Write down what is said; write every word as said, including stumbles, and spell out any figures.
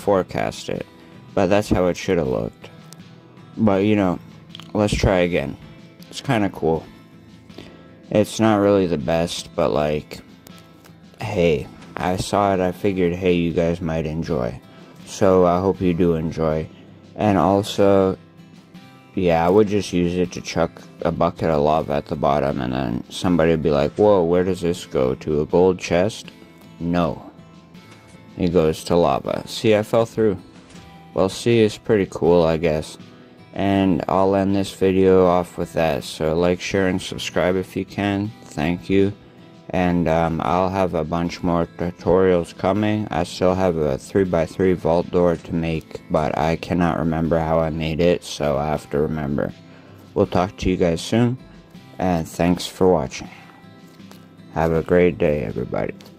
forecast it, but that's how it should have looked. But you know, let's try again. It's kind of cool. It's not really the best, but like, hey, I saw it, I figured, hey, you guys might enjoy. So I hope you do enjoy. And also, yeah, I would just use it to chuck a bucket of lava at the bottom, and then somebody would be like, whoa, where does this go? To a gold chest? No. It goes to lava. See, I fell through. Well, see, it's pretty cool, I guess. And I'll end this video off with that. So like, share, and subscribe if you can. Thank you. And um, I'll have a bunch more tutorials coming. I still have a three by three vault door to make, but I cannot remember how I made it, so I have to remember. We'll talk to you guys soon, and thanks for watching. Have a great day, everybody.